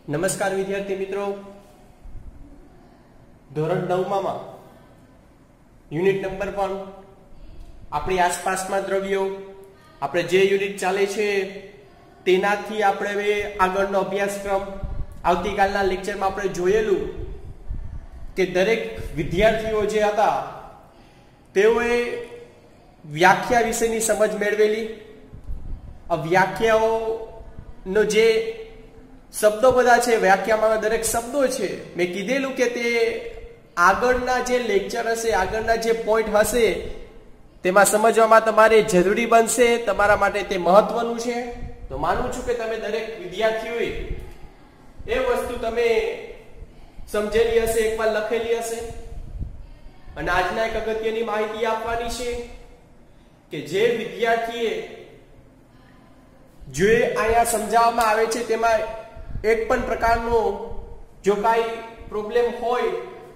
નમસ્કાર વિદ્યાર્થી મિત્રો, ધોરણ 9 માં યુનિટ નંબર 1 આપણી આસપાસમાં દ્રવ્યો, આપણે જે યુનિટ ચાલે છે તેનાથી આપણે હવે આગળનો અભ્યાસક્રમ આવતીકાલના લેક્ચરમાં આપણે જોયેલું કે દરેક વિદ્યાર્થીઓ જે હતા તેઓએ વ્યાખ્યા વિશેની સમજ મેળવેલી. આ વ્યાખ્યાઓનો જે શબ્દો બધા છે, વ્યાખ્યામાં દરેક શબ્દો છે, મેં કીધેલું કે તે આગળના જે લેક્ચર હશે, આગળના જે પોઈન્ટ હશે તેમાં સમજવામાં તમારે જરૂરી બનશે, તમારા માટે તે મહત્વનું છે. તો માનું છું કે તમે દરેક વિદ્યાર્થીઓએ એ વસ્તુ તમે સમજેલી હશે, એકવાર લખેલી હશે. અને આજના એક અગત્યની માહિતી આપવાની છે કે જે વિદ્યાર્થીએ જે અહીંયા સમજાવવામાં આવે છે તેમાં એક પણ પ્રકારનો જો કાંઈ પ્રોબ્લેમ હોય,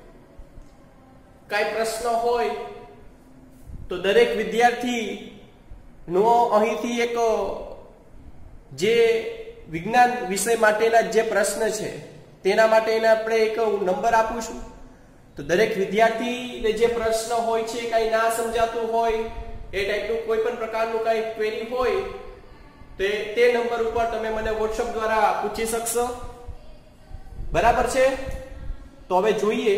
કાંઈ પ્રશ્ન હોય, તો દરેક વિદ્યાર્થીનો અહીંથી એક જે વિજ્ઞાન વિષય માટેના જે પ્રશ્ન છે તેના માટે એને આપણે એક નંબર આપું છું. તો દરેક વિદ્યાર્થીને જે પ્રશ્ન હોય છે, કાંઈ ના સમજાતું હોય, એ ટાઈપનું કોઈ પણ પ્રકારનું કાંઈ ક્વેરી હોય તે નંબર ઉપર તમે મને વોટ્સઅપ દ્વારા પૂછી શકશો. બરાબર છે? તો હવે જોઈએ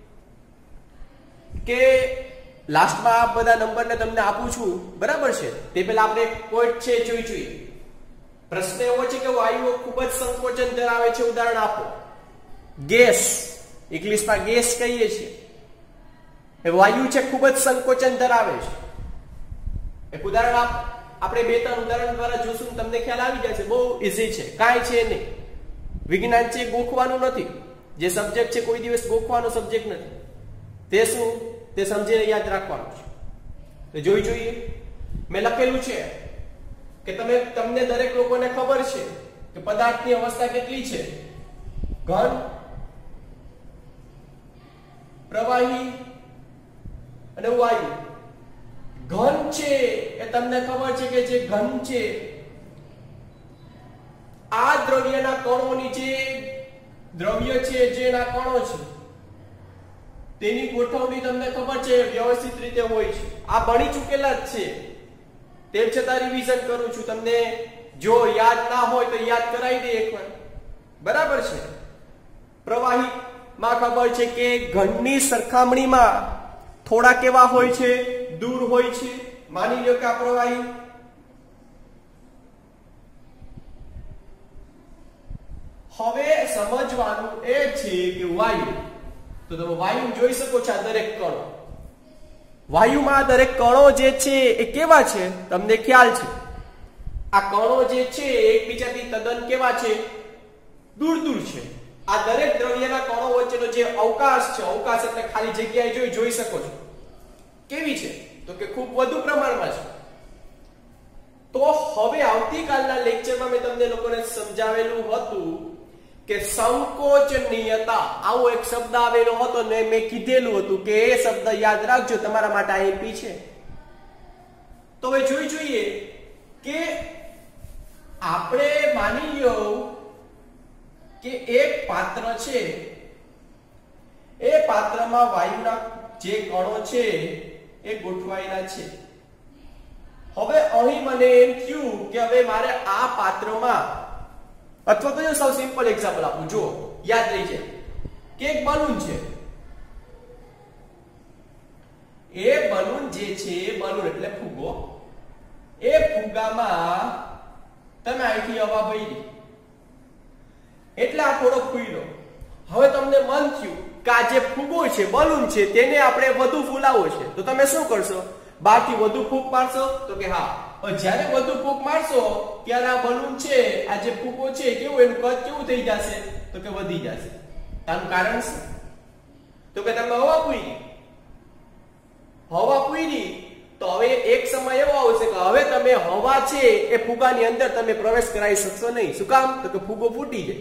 કે લાસ્ટમાં આ બધા નંબરને તમને આપું છું. બરાબર છે? તે પહેલા આપણે પોઈન્ટ છે જોઈએ. પ્રશ્ન એવો છે કે વાયુઓ ખૂબ જ સંકોચન ધરાવે છે. ઉદાહરણ આપો. ગેસ, ઇંગ્લિશમાં ગેસ કહીએ છીએ, એ વાયુ છે, ખૂબ જ સંકોચન ધરાવે છે. એક ઉદાહરણ આપણે 2-3 ઉદાહરણ દ્વારા જોશું, તમને ખ્યાલ આવી જશે. બહુ ઈઝી છે, કાંઈ છે નહીં. વિજ્ઞાન છે, ગોખવાનું નથી. જે સબ્જેક્ટ છે કોઈ દિવસ ગોખવાનો સબ્જેક્ટ નથી. તે શું, તે સમજીને યાદ રાખવાનું છે. તો જોઈએ. મેં લખેલું છે કે તમને દરેક લોકોને ખબર છે કે પદાર્થની અવસ્થા કેટલી છે? ઘન, પ્રવાહી અને વાયુ. ઘન છે એ તમને ખબર છે કે જે ઘન છે, આ દ્રવ્યના કણોની જે દ્રવ્ય છે, જેના કણો છે તેની ગોઠવણી તમને ખબર છે, વ્યવસ્થિત રીતે હોય છે. આ ભણી ચૂકેલા જ છે, તેમ છતાં રિવિઝન કરું છું. તમને જો યાદ ના હોય તો યાદ કરાવી દે એકવાર. બરાબર છે? પ્રવાહી માં ખબર છે કે ઘનની સરખામણીમાં થોડા કેવા હોય છે? દૂર હોય છે. માની લો કે આ પ્રવાહી, હવે સમજવાનું એ છે કે વાયુ, તો તમે વાયુ જોઈ શકો છો. આ દરેક કણો, વાયુમાં દરેક કણો જે છે એ કેવા છે તમને ખ્યાલ છે. આ કણો જે છે એકબીજાથી તદ્દન કેવા છે? દૂર છે. આ દરેક દ્રવ્યના કણો વચ્ચેનો જે અવકાશ છે, અવકાશ એટલે ખાલી જગ્યાએ જોઈ શકો છો. કેવી છે? તો કે ખૂબ વધુ પ્રમાણમાં છે. તો હવે આવતીકાલના લેક્ચરમાં મેં તમને લોકોને સમજાવેલું હતું કે સંકોચનીયતા, આવો એક શબ્દ આવેલો હતો ને મેં કીધેલું હતું કે એ શબ્દ યાદ રાખજો, તમારા માટે આઈએમપી છે. તો હવે જોઈએ કે આપણે માની લો કે એક પાત્ર છે, એ પાત્રમાં વાયુના જે કણો છે એ ગોઠવાયેલા છે. હવે અહીં મને એમ થયું કે હવે મારે આ પાત્રમાં, અથવા તો સૌ સિમ્પલ એક્ઝામ્પલ આપું, જો યાદ રહી જાય કે એક બલૂન છે. એ બલૂન જે છે, બલૂન એટલે ફુગ્ગો, એ ફુગ્ગામાં તમે અહીંથી હવા ભરી એટલે આ થોડો ફૂલ્યો. હવે તમને મન થયું કે આ જે ફુગ્ગો છે, બલૂન છે, તેને આપણે વધુ ફૂલાવવો છે. તો તમે શું કરશો? બહારથી વધુ ફૂંક મારશો? તો કે હા. જ્યારે વધુ ફૂંક મારશો ત્યારે આ બલૂન છે, આ જે ફુગ્ગો છે, કેવું એનું કદ કેવું થઈ જશે? તો કે વધી જશે. તારું કારણ શું? તો કે તમે હવા પૂરી. તો હવે એક સમય એવો આવશે કે હવે તમે હવા છે એ ફુગ્ગાની અંદર તમે પ્રવેશ કરાવી શકશો નહીં. શું કામ? તો કે ફુગ્ગો ફૂટી જાય.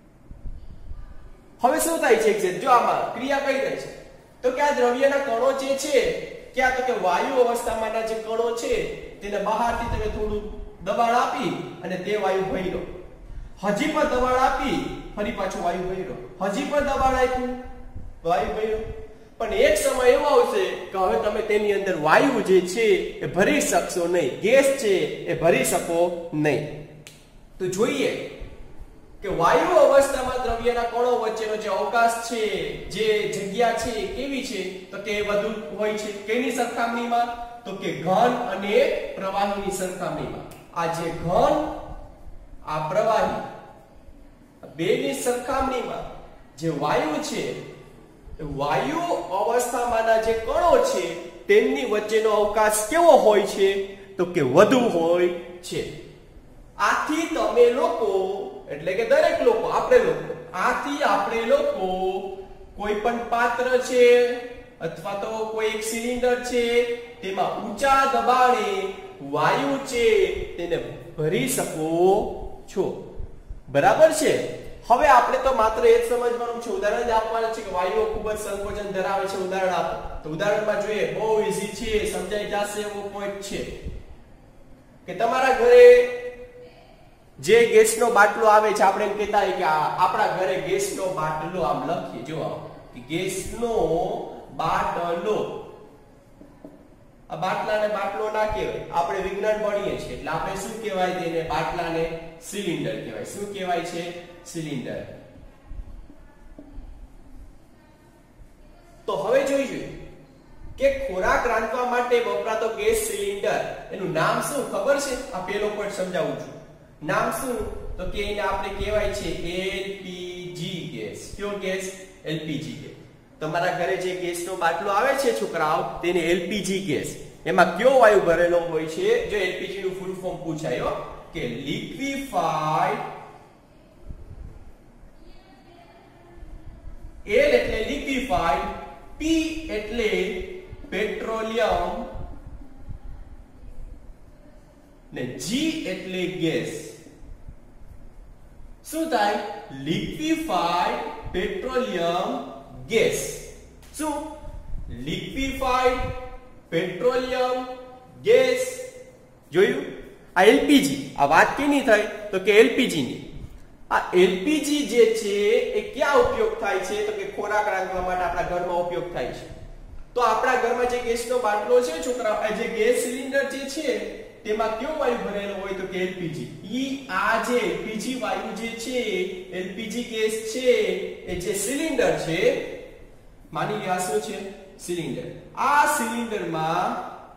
હવે શું થાય છે? જો આમાં ક્રિયા કઈ થાય છે? તો કે આ દ્રવ્યના કણો જે છે, ક્યાં? તો કે વાયુ અવસ્થામાંના જે કણો છે તેને બહારથી તમે થોડું દબાણ આપી અને તે વાયુ ભર્યો. હજી પણ દબાણ આપી ફરી પાછો વાયુ ભર્યો, હજી પણ દબાણ આપ્યું, વાયુ ભર્યો. પણ એક સમય એવો આવશે કે હવે તમે તેની અંદર વાયુ જે છે એ ભરી શકશો નહીં, ગેસ છે એ ભરી શકો નહીં. તો જોઈએ કે વાયુ અવસ્થામાં દ્રવ્યના કણો વચ્ચેનો જે અવકાશ છે, જે જગ્યા છે કેવી છે, તો કે વધુ હોય છે. કેની સરખામણીમાં? તો કે ઘન અને પ્રવાહીની સરખામણીમાં. આ જે ઘન, આ પ્રવાહી, બેની સરખામણીમાં જે વાયુ છે, વાયુ અવસ્થામાંના જે કણો છે તેમની વચ્ચેનો અવકાશ કેવો હોય છે? તો કે વધુ હોય છે. આથી તમે લોકો, એટલે કે દરેક લોકો, આપણે લોકો, આથી આપણે લોકો કોઈ પણ પાત્ર છે અથવા તો કોઈ એક સિલિન્ડર છે તેમાં ઊંચા દબાણે વાયુ છે તેને ભરી શકો છો. બરાબર છે? હવે આપણે તો માત્ર એ જ સમજવાનું છે, ઉદાહરણ જ આપવાનું છે કે વાયુઓ ખૂબ જ સંકોચન ધરાવે છે. ઉદાહરણ આપો તો ઉદાહરણમાં જોઈએ, બહુ ઈઝી છે, સમજાઈ જશે એવો પોઈન્ટ છે કે તમારા ઘરે જે ગેસનો બાટલો આવે છે, આપણે એમ કહેતા હોય કે આપણા ઘરે ગેસનો બાટલો, આમ લખીએ જો કે ગેસનો બાટલો. આ બાટલાને બાટલો ના કહેવાય, આપણે વિજ્ઞાન ભણીએ છીએ એટલે આપણે શું કહેવાય તેને? બાટલાને સિલિન્ડર કહેવાય. શું કહેવાય છે? સિલિન્ડર. તો હવે જોઈએ કે ખોરાક રાંધવા માટે વપરાતો ગેસ સિલિન્ડર, એનું નામ શું ખબર છે? આ પેલો પોઈન્ટ સમજાવું છું. નામ શું? તો કે એને આપણે કહેવાય છે એલપીજી ગેસ. કયો ગેસ? LPG gas. તમારા ઘરે જે ગેસનો બાટલો આવે છે છોકરાઓ, તેને એલપીજી ગેસ. એમાં કયો વાયુ ભરેલો હોય છે? જો એલપીજી નું ફૂલ ફોર્મ પૂછાયો કે લિક્વિફાઈડ, એલ એટલે લિક્વિફાઈડ, પી એટલે પેટ્રોલિયમ ને જી એટલે ગેસ. શું થાય? Liquefied petroleum gas. શું? Liquefied petroleum gas. જોયું? આ એલપીજી. આ વાત કેની થઈ? તો કે એલપીજી ની. આ એલપીજી જે છે એ ક્યાં ઉપયોગ થાય છે? તો કે ખોરાક રાંધવા માટે આપણા ઘરમાં ઉપયોગ થાય છે. તો આપણા ઘરમાં જે ગેસનો બાટલો છે છોકરા, જે ગેસ સિલિન્ડર જે છે તેમાં કયો વાયુ ભરેલો હોય? તો કે એલપીજી. આ જે એલપીજી વાયુ જે છે, એલપીજી ગેસ છે, એ જે સિલિન્ડર છે, માની લો આ શું છે? સિલિન્ડર. આ સિલિન્ડરમાં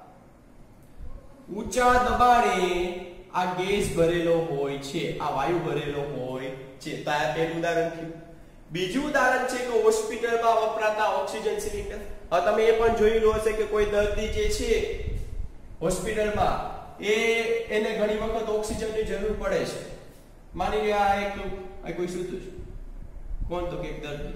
ઊંચા દબાણે આ ગેસ ભરેલો હોય છે, આ વાયુ ભરેલો હોય છે. તો આ પહેલું ઉદાહરણ થયું. બીજું ઉદાહરણ છે કે હોસ્પિટલમાં વપરાતા ઓક્સિજન સિલિન્ડર. હવે તમે એ પણ જોયેલું હશે કે કોઈ દર્દી જે છે હોસ્પિટલમાં, એને ઘણી વખત ઓક્સિજનની જરૂર પડે છે. માની લો આ કોઈ સૂતું છે, કોણ? તો કે એક દર્દી.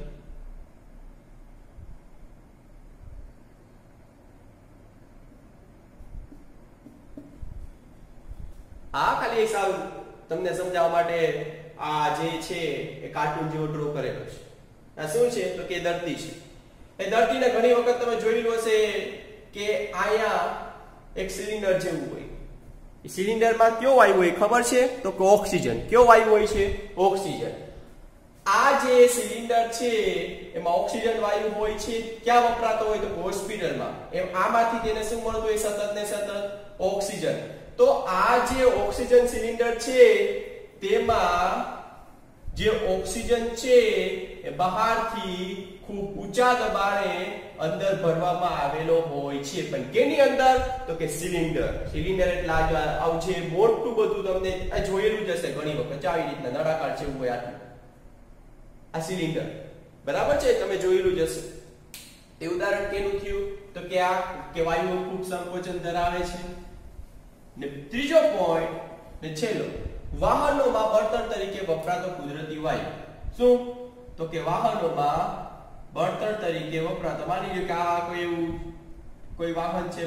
આ ખાલી સાવ તમને સમજાવવા માટે આ જે છે એ કાર્ટૂન જેવો ડ્રો કરેલો છે. આ શું છે? તો કે દર્દી છે. એ દર્દીને ઘણી વખત તમે જોયેલું હશે કે આયા એક સિલિન્ડર જેવું હોય. એ સિલિન્ડરમાં કયો વાયુ હોય ખબર છે? તો કે ઓક્સિજન. કયો વાયુ હોય છે? ઓક્સિજન. આ જે સિલિન્ડર છે એમાં ઓક્સિજન વાયુ હોય છે. ક્યાં વપરાતો હોય? તો હોસ્પિટલમાં. એમ આમાંથી તેને શું મળતું હોય? સતત ને સતત ઓક્સિજન. તો આ જે ઓક્સિજન સિલિન્ડર છે તેમાં જે ઓક્સિજન છે એ બહારથી ખૂબ ઊંચા દબાણે અંદર ભરવામાં આવેલો હોય છે. પણ કેની અંદર? તો કે સિલિન્ડર. સિલિન્ડર એટલે આવું છે મોટું બધું, તમને આ જોયેલું જ હશે ઘણી વખત. આવી રીતના નળાકાર જેવું હોય આટલું આ સિલિન્ડર. બરાબર છે? તમે જોયેલું જ હશે. એ ઉદાહરણ કેનું થયું? તો કે આ કે વાયુઓ ખૂબ સંકોચન ધરાવે છે. ને ત્રીજો પોઈન્ટ ને છેલ્લો, વાહનોમાં બળતણ તરીકે વપરાતો કુદરતી વાયુ. શું? તો કે વાહનોમાં બળતણ તરીકે વપરાતો, માની લો કે આ કોઈ વાહન છે,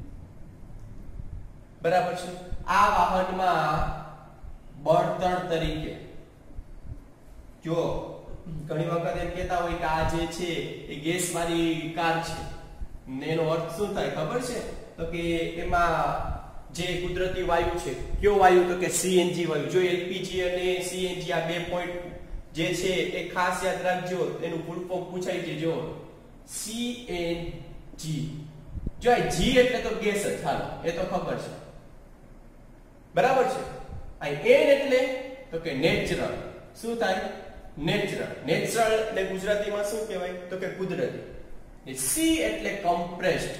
બરાબર છે? આ વાહનમાં બળતણ તરીકે, જો ઘણી વખત એમ કહેતા હોય કે આ જે છે એ ગેસ વાળી કાર છે, એનો અર્થ શું થાય ખબર છે? તો કે એમાં જે કુદરતી વાયુ છે, કયો વાયુ? તો કે સીએનજી વાયુ. જો એલપીજી અને સીએનજી આ બે પોઈન્ટ જે છે એ ખાસ યાદ રાખજો, એનું ફૂલ ફોર્મ પૂછાઈ છે જો CNG. જો આ G એટલે તો ગેસ જ, હાલો એ તો ખબર છે, બરાબર છે. આ N એટલે તો કે નેચરલ. શું થાય? નેચરલ. નેચરલ એટલે ગુજરાતીમાં શું કહેવાય? તો કે કુદરતી. ને C એટલે કમ્પ્રેસ્ડ.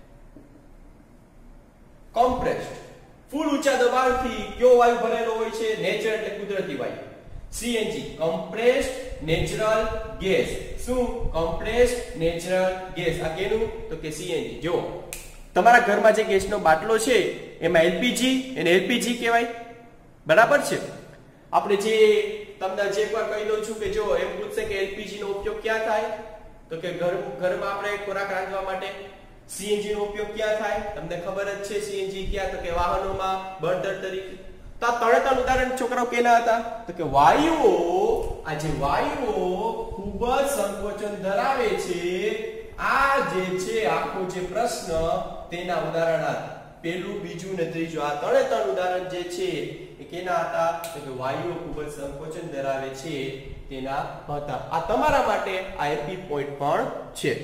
કમ્પ્રેસ્ડ ફૂલ ઊંચા દબાણથી કયો વાયુ ભરેલો હોય છે? નેચરલ એટલે કુદરતી વાયુ. CNG compressed natural gas. શું? Compressed natural gas. આ કેનું? તો કે CNG. જો તમારા ઘરમાં જે ગેસનો બાટલો છે એમાં LPG, એને LPG કહેવાય, બરાબર છે. આપણે જે તમને જે એકવાર કહી દઉં છું કે જો એમ પૂછશે કે LPG નો ઉપયોગ ક્યાં થાય? તો કે ઘરમાં આપણે ખોરાક રાંધવા માટે. CNG નો ઉપયોગ ક્યાં થાય? તમને ખબર જ છે CNG ક્યાં? તો કે વાહનોમાં બળતણ તરીકે. તો આ ત્રણે ત્રણ ઉદાહરણ છોકરાઓ કેના હતા? તો કે વાયુઓ, આ જે વાયુઓ ખૂબ જ સંકોચન ધરાવે છે, આ જે છે આખો જે પ્રશ્ન તેના ઉદાહરણ હતા. પહેલું, બીજું ને ત્રીજું, આ ત્રણે ત્રણ ઉદાહરણ જે છે એ કેના હતા? તો કે વાયુઓ ખૂબ જ સંકોચન ધરાવે છે તેના હતા. આ તમારા માટે આ એપી પોઈન્ટ પણ છે.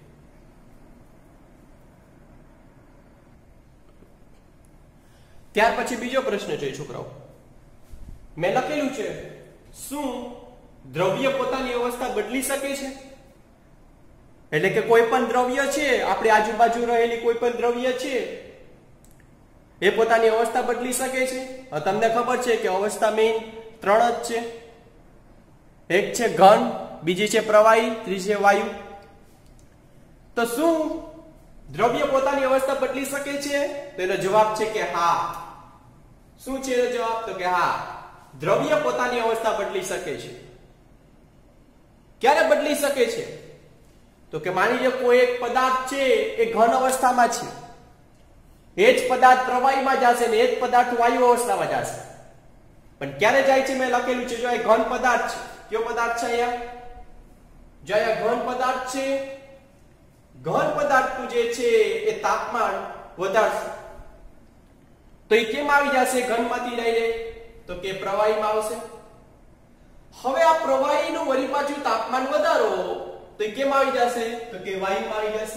ત્યાર પછી બીજો પ્રશ્ન જોઈએ છોકરાઓ. મેં લખેલું છે, શું દ્રવ્ય પોતાની અવસ્થા બદલી શકે છે? એટલે કે કોઈ પણ દ્રવ્ય છે, આપણી આજુબાજુ રહેલી કોઈ પણ દ્રવ્ય છે એ પોતાની અવસ્થા બદલી શકે છે? તમને ખબર છે કે અવસ્થા મેઇન ત્રણ જ છે. એક છે ઘન, બીજી છે પ્રવાહી, ત્રીજી છે વાયુ. તો શું દ્રવ્ય પોતાની અવસ્થા બદલી શકે છે? તો એનો જવાબ છે કે હા. શું છે એનો જવાબ? તો કે હા, દ્રવ્ય પોતાની અવસ્થા બદલી શકે છે. ક્યારે બદલી શકે છે? તો કે માની લો કોઈ એક પદાર્થ છે એ ઘન અવસ્થામાં છે, એ જ પદાર્થ પ્રવાહીમાં જશે ને એ જ પદાર્થ વાયુ અવસ્થામાં જશે. પણ ક્યારે જાય છે? મેં લખેલું છે જો આ ઘન પદાર્થ છે. કયો પદાર્થ છે અહીંયા? જો આ ઘન પદાર્થ છે, ઘન પદાર્થનું જે છે એ તાપમાન વધારશે તો એ કેમ આવી જશે ઘનમાંથી ડાયરેક્ટ? તો કે પ્રવાહીમાં આવશે. હવે આ પ્રવાહીનું વળી પાછું તાપમાન વધારો તો એ કેમ આવી જશે? તો કે વાયુમાં આવી જશે.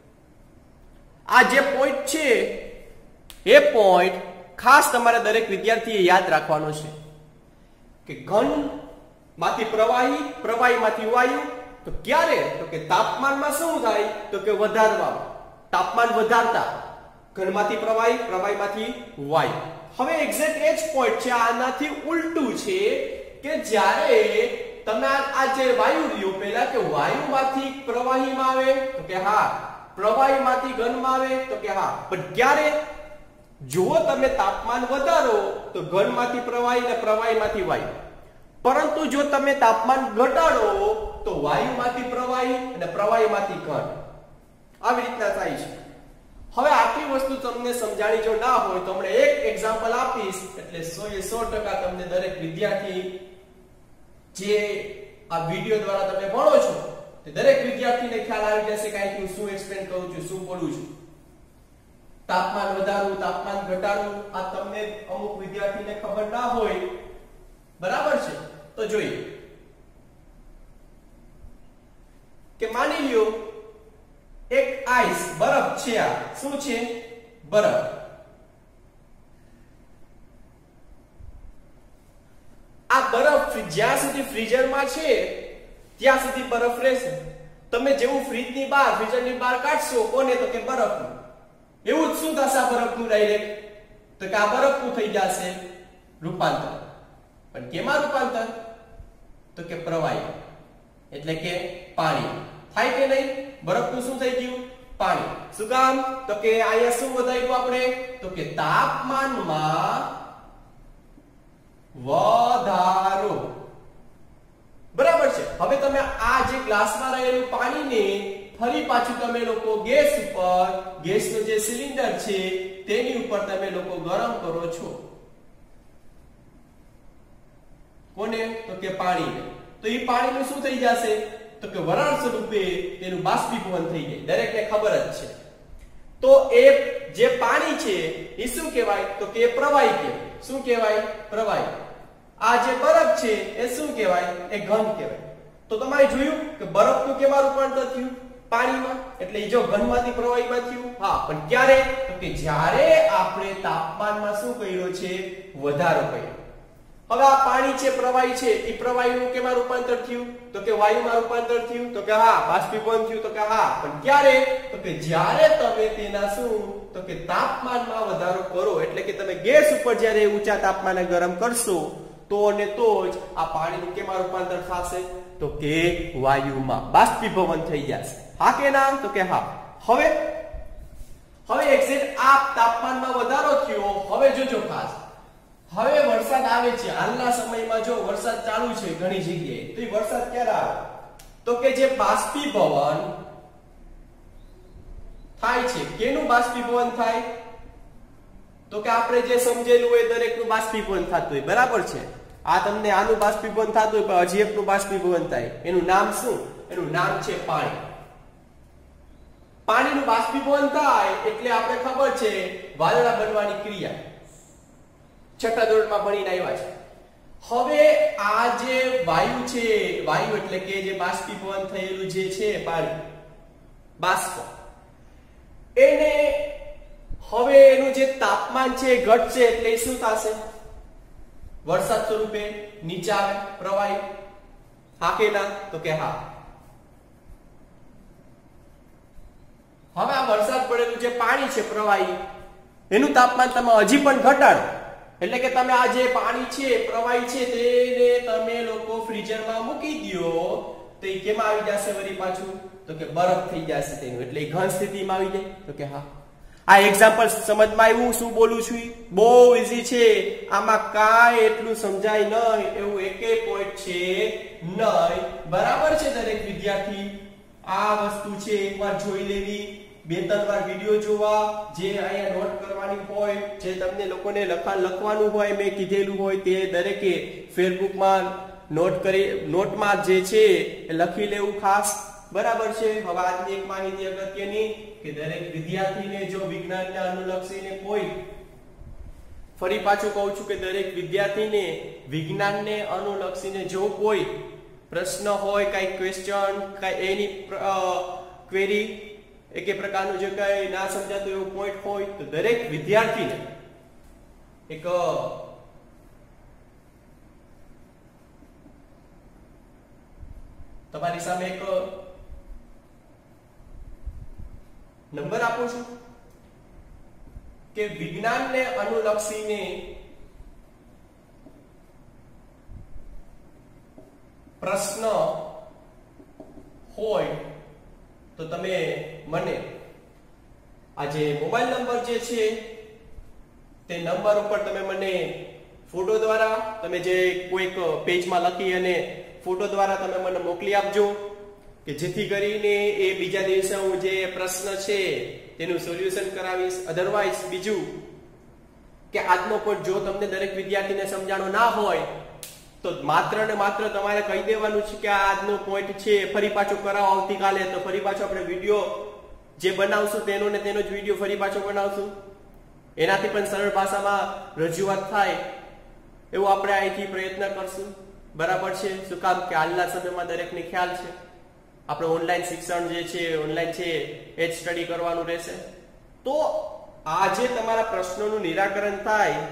આ જે પોઈન્ટ છે એ પોઈન્ટ ખાસ તમારે દરેક વિદ્યાર્થીએ યાદ રાખવાનો છે કે ઘન માંથી પ્રવાહી, પ્રવાહીમાંથી વાયુ. તો ક્યારે? તો કે તાપમાનમાં શું થાય? તો કે વધારવા, તાપમાન વધારતા ઘનમાંથી પ્રવાહી, પ્રવાહીમાંથી વાયુ. હવે એક્ઝેક્ટ એ જ પોઈન્ટ છે, આનાથી ઉલટું છે કે જ્યારે તમે આ જે વાયુ રહ્યો પહેલા કે વાયુમાંથી પ્રવાહીમાં આવે તો કે હા, પ્રવાહીમાંથી ઘનમાં આવે તો કે હા. પણ ક્યારે? જો તમે તાપમાન વધારો તો ઘનમાંથી પ્રવાહી અને પ્રવાહીમાંથી વાયુ. પરંતુ જો તમે તાપમાન ઘટાડો તો વાયુમાંથી પ્રવાહી અને પ્રવાહીમાંથી ઘન. આવી રીતના થાય છે. હવે આટલી વસ્તુ તમને સમજાણી જો ના હોય તો આપણે એક એક્ઝામ્પલ આપીશ એટલે 100% તમને દરેક વિદ્યાર્થી જે આ વિડિયો દ્વારા તમે ભણો છો તે દરેક વિદ્યાર્થીને ખ્યાલ આવી જશે કે હું શું એક્સપ્લેન કરું છું, શું બોલું છું. તાપમાન વધારવું, તાપમાન ઘટાડવું, આ તમને અમુક વિદ્યાર્થીને ખબર ના હોય, બરાબર છે? તો જોઈએ કે માની લ્યો એક આઈસ, બરફ છે. આ શું છે? બરફ. આ બરફ જ્યાં સુધી ફ્રીઝરમાં છે ત્યાં સુધી બરફ રહેશે. તમે જેવું ફ્રીજની બહાર, ફ્રીઝરની બહાર કાઢશો કોને? તો કે બરફનું. એવું જ શું થશે આ બરફનું ડાયરેક્ટ? તો કે આ બરફનું થઈ જશે રૂપાંતર. પણ કેમાં રૂપાંતર? તો કે પ્રવાહી, એટલે કે પાણી. થાય કે નહીં? બરફનું શું થઈ ગયું? પાણી. શું કામ? તો કે અહીંયા શું વધાર્યું આપણે? તો કે તાપમાનમાં વધારો. બરાબર છે. હવે તમે આ જે ગ્લાસમાં રહેલું પાણીને ફરી પાછું તમે લોકો ગેસ ઉપર, ગેસનું જે સિલિન્ડર છે તેની ઉપર તમે લોકો ગરમ કરો છો. કોને? તો કે પાણીને. તો એ પાણીનું શું થઈ જશે? તો કે વરાળ સ્વરૂપે તેનું બાષ્પીભવન થઈ જાય. દરેકને ખબર જ છે. તો એ જે પાણી છે એ શું કહેવાય? તો કે પ્રવાહી કહેવાય. શું કહેવાય? પ્રવાહી. આ જે બરફ છે એ શું કહેવાય? એ ઘન કહેવાય. તો તમારે જોયું કે બરફનું કેમાં રૂપાંતર થયું? પાણીમાં. એટલે જો ઘનમાંથી પ્રવાહીમાં થયું. હા, પણ ક્યારે? તો કે જ્યારે આપણે તાપમાનમાં શું કર્યો છે? વધારો કર્યો. હવે આ પાણી છે, પ્રવાહી છે, એ પ્રવાહીનું કેમાં રૂપાંતર થયું? તો કે વાયુમાં રૂપાંતર થયું. તો કે હા. બાષ્પીભવન થયું. તો કે હા. પણ ક્યારે? તો કે જ્યારે તમે તેના શું? તો કે તાપમાનમાં વધારો કરો. એટલે કે તમે ગેસ ઉપર જ્યારે ઊંચા તાપમાને ગરમ કરશો તો અને તો જ આ પાણીનું કેમાં રૂપાંતર થશે? તો કે વાયુમાં બાષ્પીભવન થઈ જશે. હા કે ના? તો કે હા. હવે એક્ઝેક્ટ આ તાપમાનમાં વધારો થયો. હવે જોજો ખાસ, હવે વરસાદ આવે છે. હાલના સમયમાં જો વરસાદ ચાલુ છે ઘણી જગ્યાએ, તો એ વરસાદ ક્યારે આવે? તો કે જે બાષ્પીભવન થાય છે, કેનું બાષ્પીભવન થાય? તો કે આપણે જે સમજેલું હોય દરેકનું બાષ્પીભવન થતું હોય. બરાબર છે. આ તમને આનું બાષ્પીભવન થતું હોય, પણ હજી એકનું બાષ્પીભવન થાય. એનું નામ શું? એનું નામ છે પાણી. પાણીનું બાષ્પીભવન થાય એટલે આપણે ખબર છે વાદળા બનવાની ક્રિયા છઠ્ઠા ધોરણમાં ભણીને આવ્યા છે. હવે આ જે વાયુ છે, વાયુ એટલે કે જે બાષ્પીભવન થયેલું જે છે પાણી, બાષ્પ, એને હવે એનું જે તાપમાન છે ઘટશે એટલે શું થશે? વરસાદ સ્વરૂપે નીચે આવે પ્રવાહી. હા કે ના? તો કે હા. હવે આ વરસાદ પડેલું જે પાણી છે પ્રવાહી, એનું તાપમાન તમે હજી પણ ઘટાડો. એટલે કે તમે આ જે પાણી છે પ્રવાહી છે તેને તમે લોકો ફ્રીઝરમાં મૂકી દો તો એ કેમાં આવી જશે વળી પાછું? તો કે બરફ થઈ જશે તેનું. એટલે ઘન સ્થિતિમાં આવી જાય. તો કે હા. આ એક્ઝામ્પલ સમજમાં આવ્યું? શું બોલું છું? બહુ ઈઝી છે. આમાં કાંઈ એટલું સમજાય નહીં એવું એકે પોઈન્ટ છે નહીં. બરાબર છે દરેક વિદ્યાર્થી? આ વસ્તુ છે એકવાર જોઈ લેવી, 2-3 વાર વિડિયો જોવા, જે અહીંયા નોટ કરવાની હોય, જે તમને લોકોને લખવાનું હોય, મેં કીધેલું હોય તે દરેકે ફેસબુકમાં નોટમાં જે છે એ લખી લેવું ખાસ. બરાબર છે? હવે આજની એક માહિતી અગત્યની કે દરેક વિદ્યાર્થીને જો વિજ્ઞાનને અનુલક્ષીને કોઈ, ફરી પાછું કહું છું કે દરેક વિદ્યાર્થીને વિજ્ઞાનને અનુલક્ષીને જો કોઈ પ્રશ્ન હોય, કઈ ક્વેશ્ચન, કઈ એની ક્વેરી, એકે પ્રકારનું જે કઈ ના સમજાતું એવું પોઈન્ટ હોય તો દરેક વિદ્યાર્થીને એક તમારી સામે એક નંબર આપું છું કે વિજ્ઞાનને અનુલક્ષીને પ્રશ્ન હોય તો તમે મને આ જે મોબાઈલ નંબર જે છે તે નંબર ઉપર તમે મને ફોટો દ્વારા, તમે જે કોઈક પેજમાં લખી અને ફોટો દ્વારા તમે મને મોકલી આપજો કે જેથી કરીને એ બીજા દિવસે હું જે પ્રશ્ન છે તેનું સોલ્યુશન કરાવીશ. અધરવાઇઝ બીજું કે આજનો પણ જો તમને દરેક વિદ્યાર્થીને સમજાણો ના હોય તો માત્ર ને માત્ર તમારે કહી દેવાનું છે કે આ આજનો પોઈન્ટ છે, ફરી પાછો કરાવો આવતીકાલે. તો ફરી પાછો આપણે વિડીયો જે બનાવશું તેનો ને તેનો જ વિડીયો ફરી પાછો બનાવશું. એનાથી પણ સરળ ભાષામાં રજૂઆત થાય એવું આપણે અહીંથી પ્રયત્ન કરશું. બરાબર છે? શું કામ કે હાલના સમયમાં દરેકને ખ્યાલ છે આપણે ઓનલાઈન શિક્ષણ જે છે, ઓનલાઈન છે એ જ સ્ટડી કરવાનું રહેશે. તો આ જે તમારા પ્રશ્નોનું નિરાકરણ થાય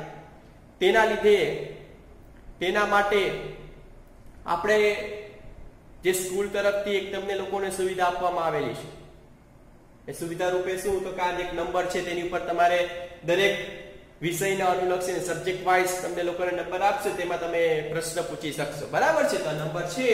તેના માટે આપણે જે સ્કૂલ તરફથી એક તમને લોકોને સુવિધા આપવામાં આવેલી છે. એ સુવિધા રૂપે શું? તો કે આ એક નંબર છે તેની ઉપર તમારે દરેક વિષયના અનુલક્ષીને સબ્જેક્ટ વાઇઝ તમને લોકોને નંબર આપશે, તેમાં તમે પ્રશ્ન પૂછી શકશો. બરાબર છે? તો નંબર છે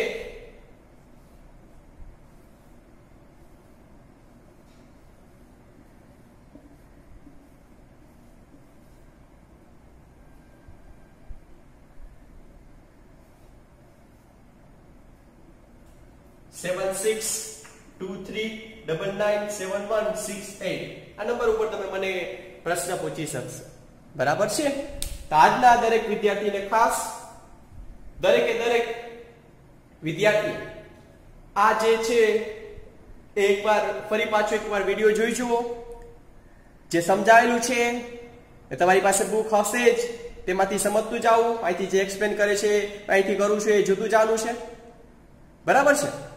7623997168. આ નંબર ઉપર તમે મને પ્રશ્ન પૂછી શકશો. બરાબર છે? તો આજના દરેક વિદ્યાર્થીને ખાસ દરેક વિદ્યાર્થી આ જે છે એકવાર ફરી પાછો એકવાર વિડીયો જોઈ જુઓ. જે સમજાયેલું છે એ તમારી પાસે બુક હશે જ, તેમાંથી સમજતું જાવું, અહીંથી જે એક્સપ્લેન કરે છે અહીંથી કરું છું એ જુદું જવાનું છે, બરાબર છે।